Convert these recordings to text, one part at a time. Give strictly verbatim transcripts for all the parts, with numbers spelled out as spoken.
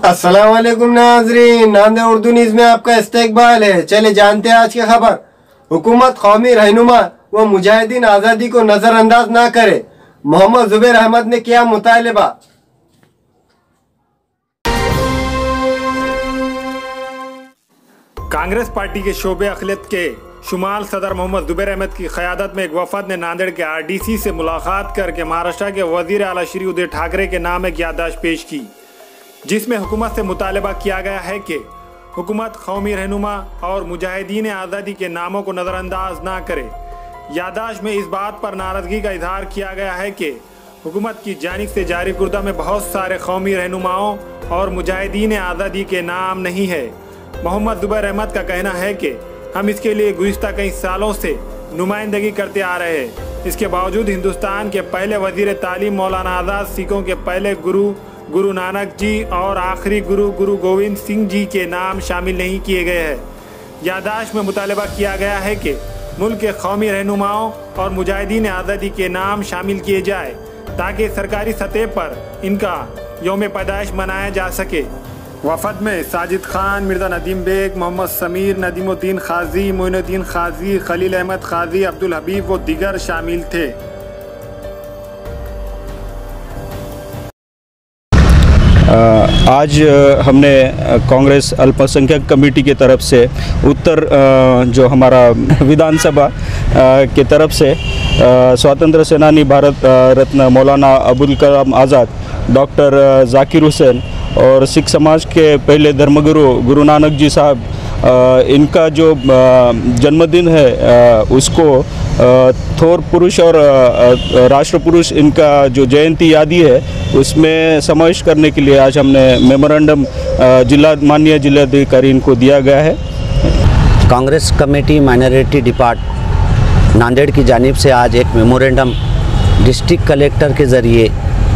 अस्सलाम वालेकुम नाज़रीन, नांदेड़ उर्दू न्यूज़ में आपका इस्तकबाल है। चले जानते हैं आज की खबर। हुकूमत कौमी रहनुमा व मुजाहिदीन आज़ादी को नज़रअंदाज ना करे, मोहम्मद जुबैर अहमद ने किया मुतालबा। कांग्रेस पार्टी के शोबे अखिलत के शुमाल सदर मोहम्मद जुबैर अहमद की क़यादत में एक वफद ने नांदेड़ के आर डी सी से मुलाकात करके महाराष्ट्र के वज़ीर आला श्री उदय ठाकरे के नाम एक याददाश्त पेश की, जिसमें हुकूमत से मुतालबा किया गया है कि हुकूमत कौमी रहनुमा और मुजाहिदीन आज़ादी के नामों को नज़रअंदाज ना करे। याददाश्त में इस बात पर नाराज़गी का इजहार किया गया है कि हुकूमत की जानिब से जारी कुर्दा में बहुत सारे कौमी रहनुमाओं और मुजाहिदीन आज़ादी के नाम नहीं है। मोहम्मद जुबैर अहमद का कहना है कि हम इसके लिए गुज़िश्ता कई सालों से नुमाइंदगी करते आ रहे हैं। इसके बावजूद हिंदुस्तान के पहले वज़ीर तालीम मौलाना आज़ाद सिखों के पहले गुरु गुरु नानक जी और आखिरी गुरु गुरु गोविंद सिंह जी के नाम शामिल नहीं किए गए हैं। याददाश्त में मुतालबा किया गया है कि मुल्क के कौमी रहनुमाओं और मुजाहिदीन आज़ादी के नाम शामिल किए जाए ताकि सरकारी सतह पर इनका यौम पैदाइश मनाया जा सके। वफद में साजिद खान, मिर्ज़ा नदीम बेग, मोहम्मद समीर, नदीमुद्दीन खाजी, मोइनुद्दीन खाजी, खलील अहमद खाजी, अब्दुल हबीब व दीगर शामिल थे। आज हमने कांग्रेस अल्पसंख्यक कमेटी की तरफ से उत्तर जो हमारा विधानसभा की तरफ से स्वतंत्र सेनानी भारत रत्न मौलाना अबुल कलाम आज़ाद, डॉक्टर जाकिर हुसैन और सिख समाज के पहले धर्मगुरु गुरु नानक जी साहब, इनका जो जन्मदिन है उसको थोर पुरुष और राष्ट्र पुरुष इनका जो जयंती यादी है उसमें समावेश करने के लिए आज हमने मेमोरेंडम जिला माननीय जिलाधिकारी इनको दिया गया है। Congress committee minority depart Nanded की जानिब से आज एक मेमोरेंडम डिस्ट्रिक्ट कलेक्टर के ज़रिए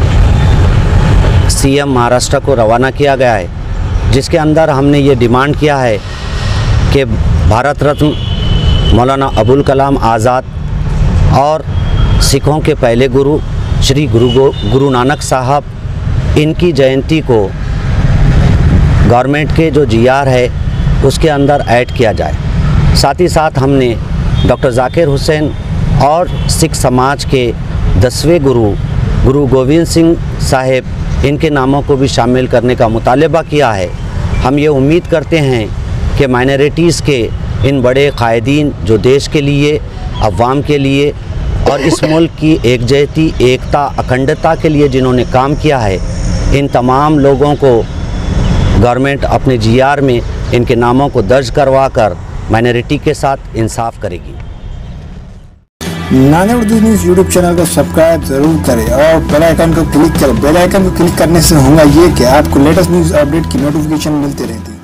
सीएम महाराष्ट्र को रवाना किया गया है, जिसके अंदर हमने ये डिमांड किया है कि भारत रत्न मौलाना अबुल कलाम आज़ाद और सिखों के पहले गुरु श्री गुरु गुरु नानक साहब, इनकी जयंती को गवर्नमेंट के जो जी आर है उसके अंदर ऐड किया जाए। साथ ही साथ हमने डॉक्टर जाकिर हुसैन और सिख समाज के दसवें गुरु गुरु गोविंद सिंह साहेब, इनके नामों को भी शामिल करने का मुतालबा किया है। हम ये उम्मीद करते हैं कि माइनॉरिटीज़ के इन बड़े कायदीन जो देश के लिए, अवाम के लिए और इस मुल्क की एकजहती, एकता, अखंडता के लिए जिन्होंने काम किया है, इन तमाम लोगों को गवर्नमेंट अपने जी आर में इनके नामों को दर्ज करवा कर माइनॉरिटी के साथ इंसाफ करेगी। Nanded Urdu news YouTube channel को सब्सक्राइब जरूर करें और बेल आइकन को क्लिक करें। बेल आइकन को क्लिक करने से होगा ये कि आपको लेटेस्ट न्यूज़ अपडेट की नोटिफिकेशन मिलती रहती है।